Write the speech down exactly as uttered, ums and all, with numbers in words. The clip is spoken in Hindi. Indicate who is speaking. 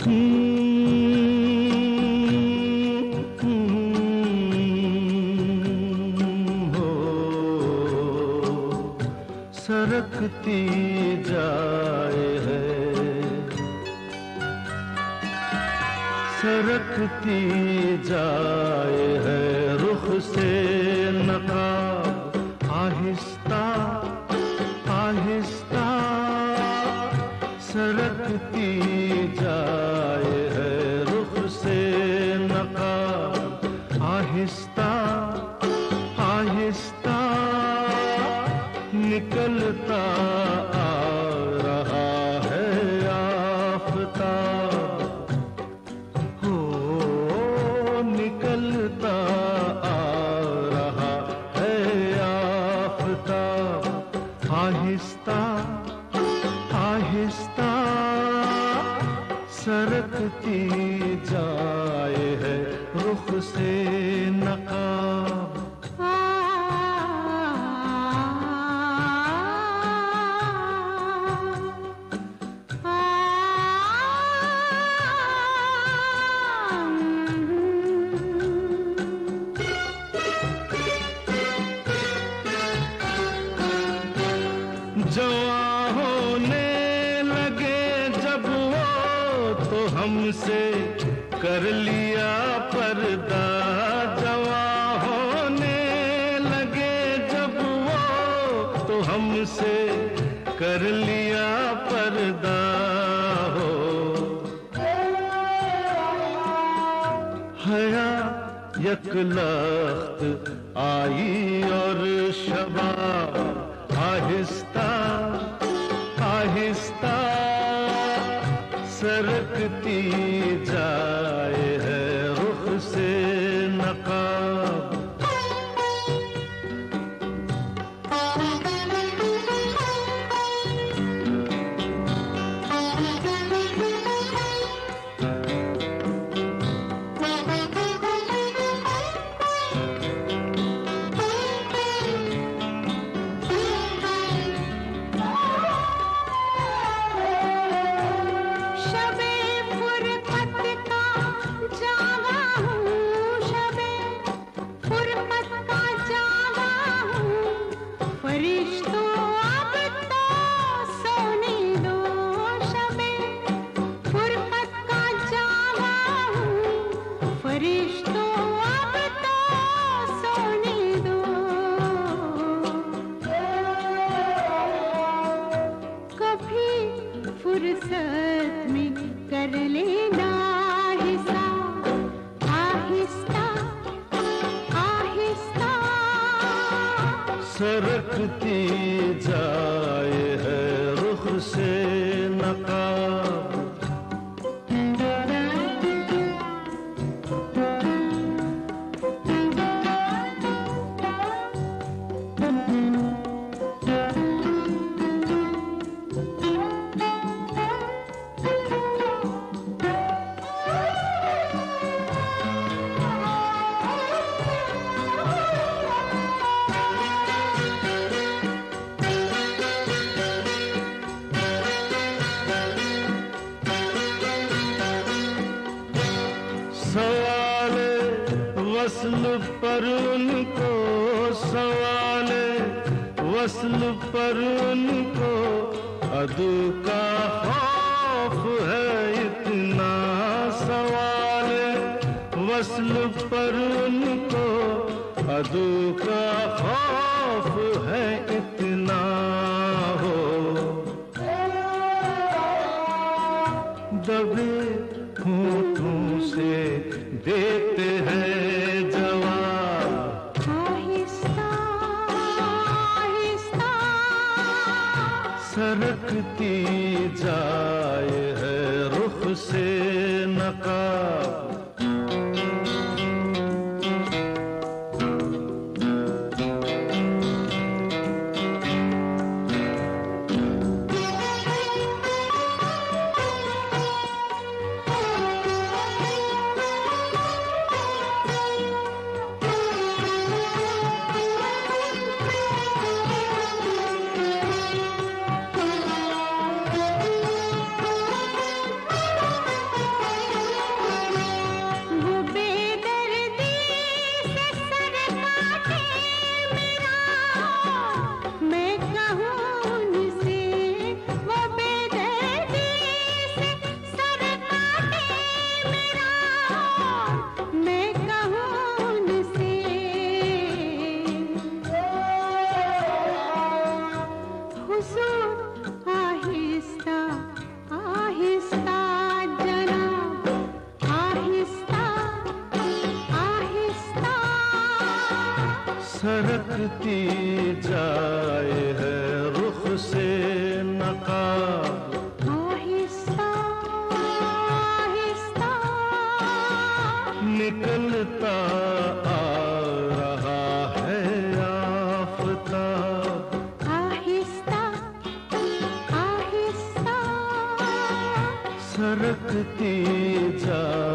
Speaker 1: सरकती जाए है, सरकती जाए है रुख से नकाब, आहिस्ता आहिस्ता सरकती जाए है रुख से नकाब, आहिस्ता आहिस्ता निकलता आ रहा है आफ़ताब, हो निकलता आ रहा है आफ़ताब, आहिस्ता आहिस्ता सरकती जाए है रुख से नकाब। जवां होने लगे जब वो तो हमसे कर लिया पर्दा, जवां होने लगे जब वो तो हमसे कर लिया पर्दा, हो हया यकलख्त आई और शबाब, आहिस्ता आहिस्ता सरकती जाए है रुख से नकाब। फुर्सत में कर लेना हिसाब, आहिस्ता आहिस्ता सरकती जाए है रुख से नकाब। सवाले वस्ल पर उनको, सवाले वस्ल पर उनको अदू का खौफ है इतना, सवाले वस्ल पर उनको अदू का खौफ है इतना, हो दबे होठों से देते हैं जवाब, आहिस्ता आहिस्ता सरकती जाए है रुख से नकाब। सरकती जाए है रुख से नकाब।
Speaker 2: आहिस्ता आहिस्ता
Speaker 1: निकलता आ रहा है आफताब।
Speaker 2: आहिस्ता आहिस्ता
Speaker 1: सरकती जाए